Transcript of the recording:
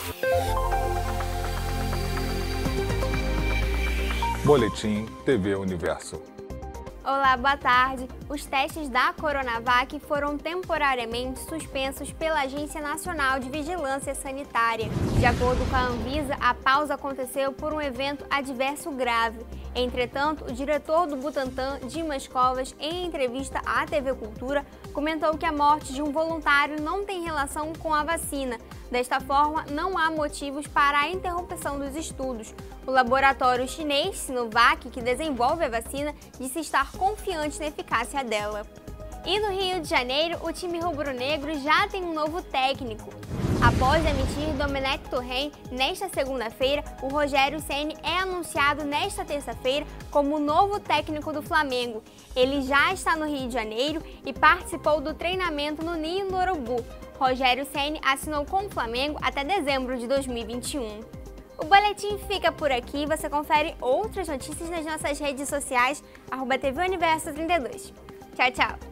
Boletim TV Universo. Olá, boa tarde. Os testes da Coronavac foram temporariamente suspensos pela Agência Nacional de Vigilância Sanitária. De acordo com a Anvisa, a pausa aconteceu por um evento adverso grave. Entretanto, o diretor do Butantan, Dimas Covas, em entrevista à TV Cultura, comentou que a morte de um voluntário não tem relação com a vacina. Desta forma, não há motivos para a interrupção dos estudos. O laboratório chinês Sinovac, que desenvolve a vacina, disse estar confiante na eficácia dela. E no Rio de Janeiro, o time rubro-negro já tem um novo técnico. Após demitir Domenech Torrent nesta segunda-feira, o Rogério Ceni é anunciado nesta terça-feira como o novo técnico do Flamengo. Ele já está no Rio de Janeiro e participou do treinamento no Ninho do Urubu. Rogério Ceni assinou com o Flamengo até dezembro de 2021. O boletim fica por aqui, você confere outras notícias nas nossas redes sociais, @TV Universo 32. Tchau, tchau!